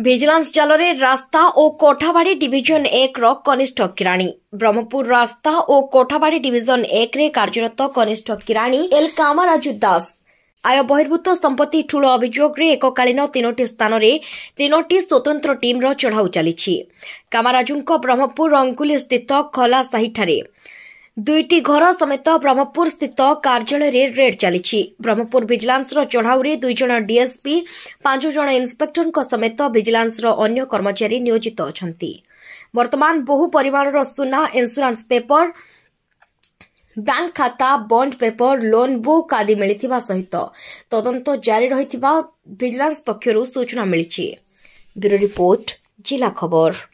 Vigilance ଜାଲରେ ରାସ୍ତା ଓ କୋଠାବାଡ଼ି ଡିଭିଜନ 1ର କନିଷ୍ଠ କିରାଣୀ। ବ୍ରହ୍ମପୁର ରାସ୍ତା ଓ କୋଠାବାଡ଼ି ଡିଭିଜନ 1ରେ କାର୍ଯ୍ୟରତ କନିଷ୍ଠ କିରାଣୀ ଏଲ୍ କାମରାଜୁ ଦାସ ଆୟ ବହିର୍ଭୂତ ସମ୍ପତ୍ତି ଠୁଳ ଅଭିଯୋଗରେ ଏକକାଳୀନ 3ଟି ସ୍ଥାନରେ 3ଟି ସ୍ୱତନ୍ତ୍ର ଟିମ୍ର ଚଢ଼ାଉ ଚାଲିଛି। କାମରାଜୁଙ୍କ ବ୍ରହ୍ମପୁର ଅଙ୍ଗୁଲି ସ୍ଥିତ ଖଲାସାହିଠାରେ 2ଟି ଘର ସମେତ ବ୍ରହ୍ମପୁର ସ୍ଥିତ କାର୍ଯ୍ୟାଳୟରେ ରେଡ୍ ଚାଲିଛି। ବ୍ରହ୍ମପୁର ଭିଜିଲାନ୍ସର ଚଢ଼ାଉରେ 2 ଜଣ ଡିଏସ୍ପି 5 ଜଣ ଇନ୍ସପେକ୍ଟରଙ୍କ ସମେତ ଭିଜିଲାନ୍ସର ଅନ୍ୟ କର୍ମଚାରୀ ନିୟୋଜିତ ଅଛନ୍ତି। ବର୍ତ୍ତମାନ ବହୁ ପରିମାଣର ସୁନା, ଇନ୍ସୁରାନ୍ସ ପେପର, ବ୍ୟାଙ୍କ ଖାତା, ବଣ୍ଡ ପେପର, ଲୋନ୍ ବୁକ୍ ଆଦି ମିଳିଥିବା ସହିତ ତଦନ୍ତ ଜାରି ରହିଥିବା ଭିଜିଲାନ୍ସ ପକ୍ଷରୁ ସୂଚନା ମିଳିଛି। ବ୍ୟୁରୋ ରିପୋର୍ଟ, ଜିଲ୍ଲା ଖବର।